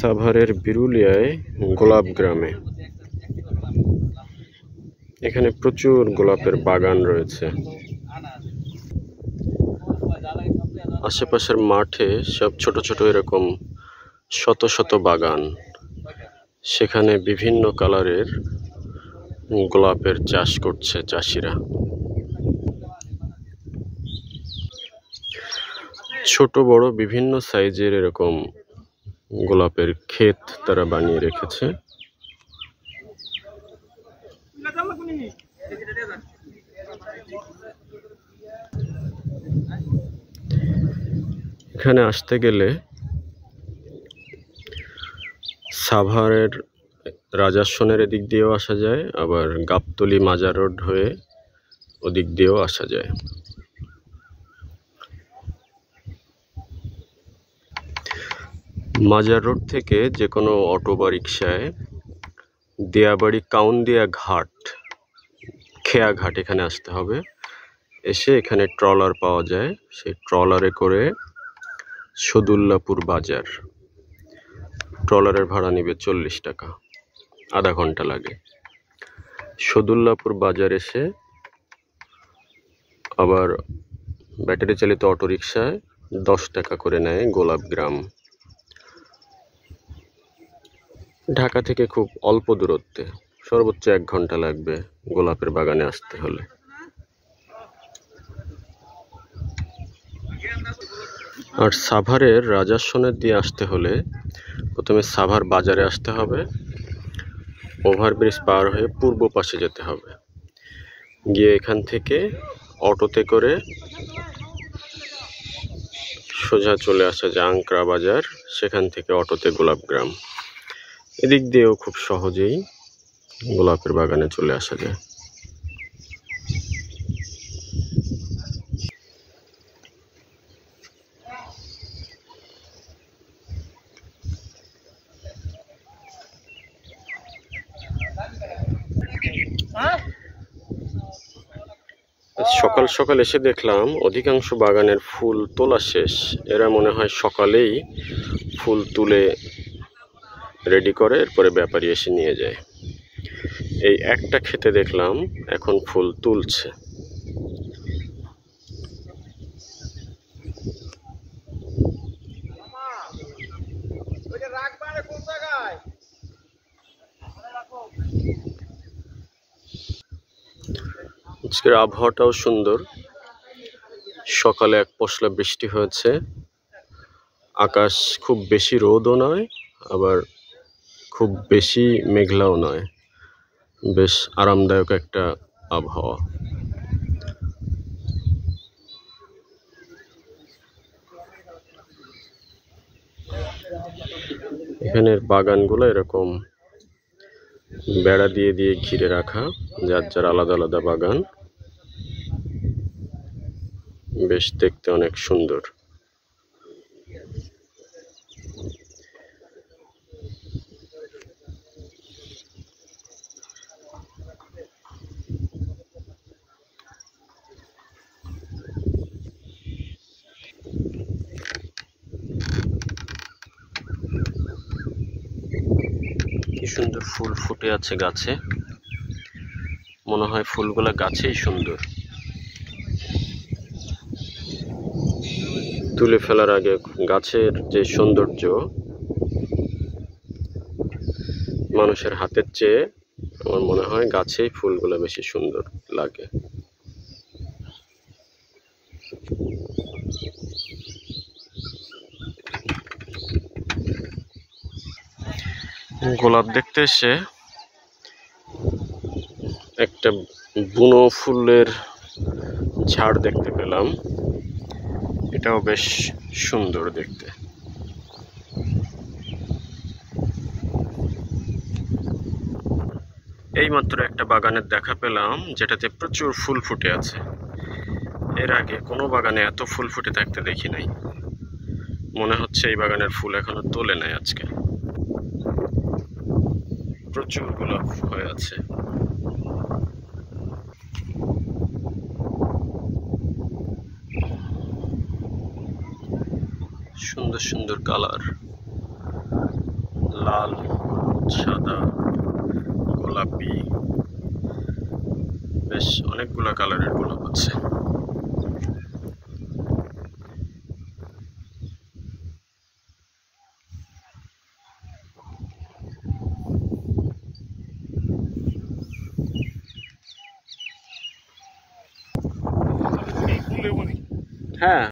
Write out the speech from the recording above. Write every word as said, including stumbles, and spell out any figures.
সাভারের বিরুলিয়ায় গোলাপ গ্রামে এখানে প্রচুর গোলাপের বাগান রয়েছে। আশেপাশের মাঠে সব ছোট ছোট এরকম শত শত বাগান, সেখানে বিভিন্ন কালারের গোলাপের চাষ করছে চাষিরা। ছোট বড় বিভিন্ন সাইজের এরকম গোলাপের ক্ষেত তারা বানিয়ে রেখেছে। এখানে আসতে গেলে সাভারের রাজাসনের এদিক দিয়েও আসা যায়, আবার গাবতলী মাজার রোড হয়ে ওদিক দিয়েও আসা যায়। মাজার রোড থেকে যে কোনো অটো বা রিক্সায় দিয়াবাড়ি কাউন্দিয়া ঘাট, খেয়া ঘাট এখানে আসতে হবে। এসে এখানে ট্রলার পাওয়া যায়, সেই ট্রলারে করে সদুল্লাপুর বাজার। ট্রলারের ভাড়া নিবে চল্লিশ টাকা, আধা ঘন্টা লাগে। সদুল্লাপুর বাজার এসে আবার ব্যাটারি চালিত অটো রিক্সায় দশ টাকা করে নেয় গোলাপ গ্রাম। ঢাকা থেকে খুব অল্প দূরত্বে, সর্বোচ্চ এক ঘন্টা লাগবে গোলাপের বাগানে আসতে হলে। আর সাভারের রাজাসনের দিয়ে আসতে হলে প্রথমে সাভার বাজারে আসতে হবে, ওভারব্রিজ পার হয়ে পূর্ব পাশে যেতে হবে, গিয়ে এখান থেকে অটোতে করে সোজা চলে আসা যায় আংকরা বাজার, সেখান থেকে অটোতে গোলাপ গ্রাম। এদিক দিয়েও খুব সহজেই গোলাপের বাগানে চলে আসা যায়। সকাল সকাল এসে দেখলাম অধিকাংশ বাগানের ফুল তোলা শেষ। এরা মনে হয় সকালেই ফুল তুলে রেডি করে, এরপরে ব্যাপারী এসে নিয়ে যায়। এই একটা ক্ষেতে দেখলাম এখন ফুল তুলছে। আজকের আবহাওয়াটাও সুন্দর। সকালে এক পশলা বৃষ্টি হয়েছে, আকাশ খুব বেশি রোদও নয়, আবার খুব বেশি মেঘলাও নয়, বেশ আরামদায়ক একটা আবহাওয়া। এখানের বাগানগুলো এরকম বেড়া দিয়ে দিয়ে ঘিরে রাখা, যার যার আলাদা আলাদা বাগান, বেশ দেখতে অনেক সুন্দর। কি সুন্দর ফুল ফুটে আছে গাছে, মনে হয় ফুলগুলা গাছেই সুন্দর। তুলে ফেলার আগে গাছের যে সৌন্দর্য মানুষের হাতের চেয়ে আমার মনে হয় গাছেই ফুলগুলো বেশি সুন্দর লাগে। গোলাপ দেখতে এসে একটা বুনো ফুলের ঝাড় দেখতে পেলাম, এটাও বেশ সুন্দর দেখতে। এইমাত্র একটা বাগানের দেখা পেলাম যেটাতে প্রচুর ফুল ফুটে আছে। এর আগে কোনো বাগানে এত ফুল ফুটে থাকতে দেখি নাই। মনে হচ্ছে এই বাগানের ফুল এখনো তোলে নাই আজকে। প্রচুর গোলাপ হয়ে আছে। সুন্দর সুন্দর কালার। সাদা, গোলাপি, বেশ অনেকগুলা কালারের গোলাপ আছে। হ্যাঁ।